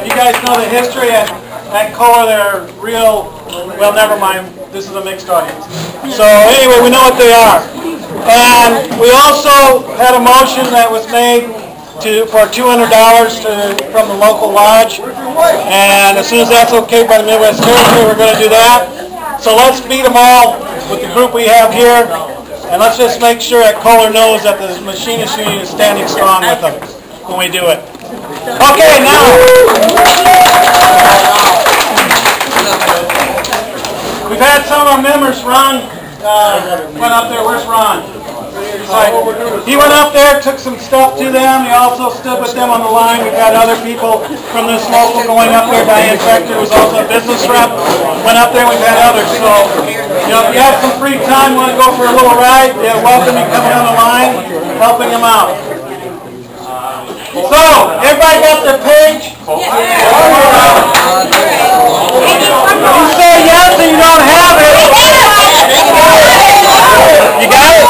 You guys know the history at Kohler. They're real, well, never mind. This is a mixed audience. So anyway, we know what they are. And we also had a motion that was made for $200 from the local lodge. And as soon as that's okay by the Midwest Territory, we're going to do that. So let's beat them all with the group we have here. And let's just make sure that Kohler knows that the Machinists Union is standing strong with them when we do it. Okay, now. We've had some of our members. Ron went up there. Where's Ron? He went up there, took some stuff to them. He also stood with them on the line. We've had other people from this local going up there. Diane Fector was also a business rep. Went up there. We've had others. So, you know, if you have some free time, want to go for a little ride, they're welcome you coming on the line, helping them out. So, everybody got their page? You say yes and you don't have it. You got it?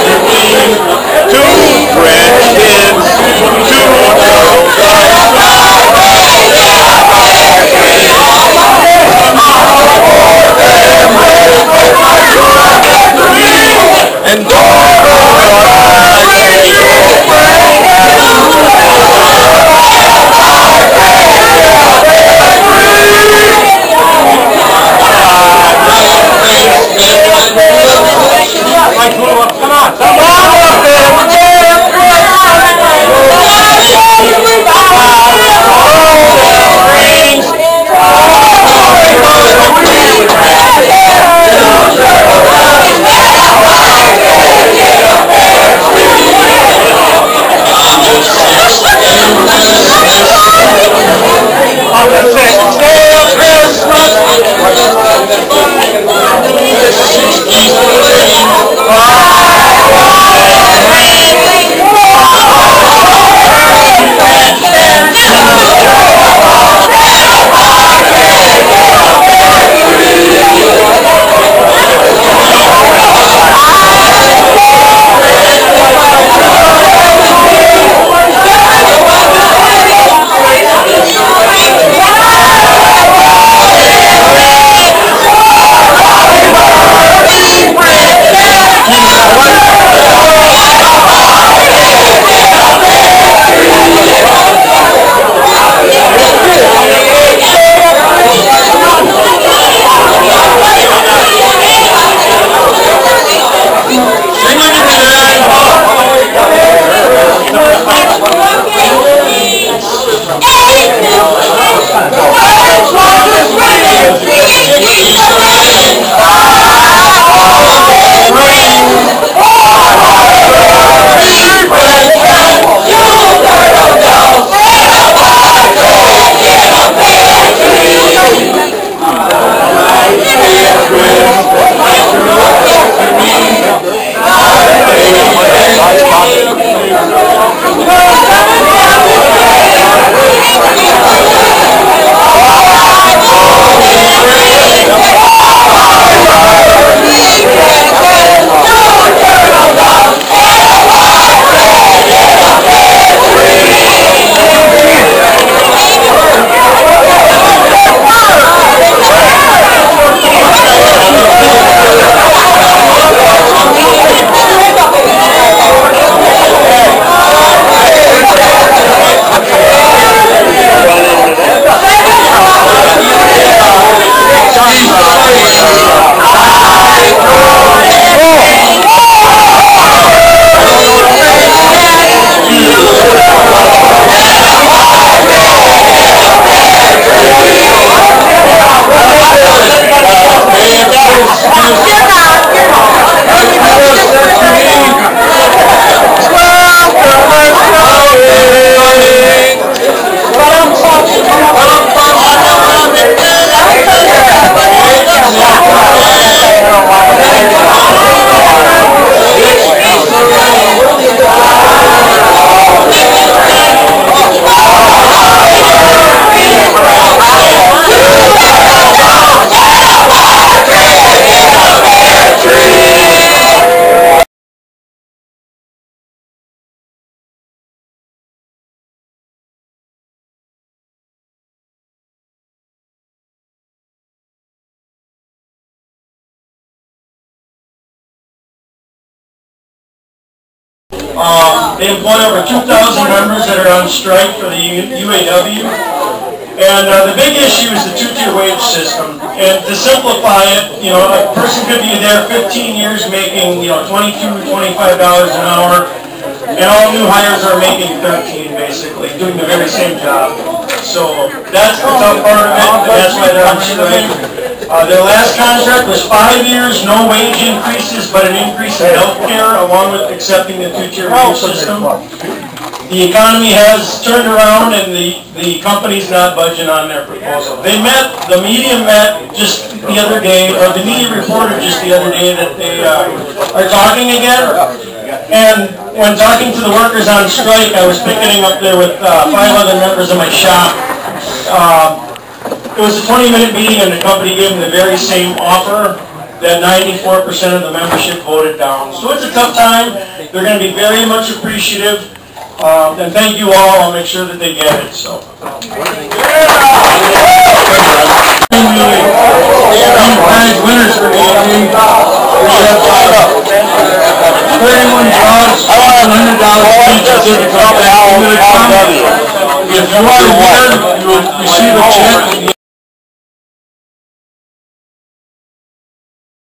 Two friends, two They employ over 2,000 members that are on strike for the UAW. And the big issue is the two-tier wage system. And to simplify it, you know, a person could be there 15 years making, you know, $22, $25 an hour, and all new hires are making 13 basically, doing the very same job. So that's the tough part of it, and that's why they're on strike. Their last contract was 5 years, no wage increases, but an increase in health care, along with accepting the two-tier wage system. The economy has turned around, and the company's not budging on their proposal. They met, the media met just the other day, or the media reported just the other day that they are talking again. And when talking to the workers on strike, I was picketing up there with 5 other members of my shop. It was a 20-minute meeting, and the company gave them the very same offer that 94% of the membership voted down. So it's a tough time. They're going to be very much appreciative. And thank you all. I'll make sure that they get it. So. Winners for the evening. We have 31 jobs, $100 each as if it comes back into the company. If you are a winner, you will receive a check.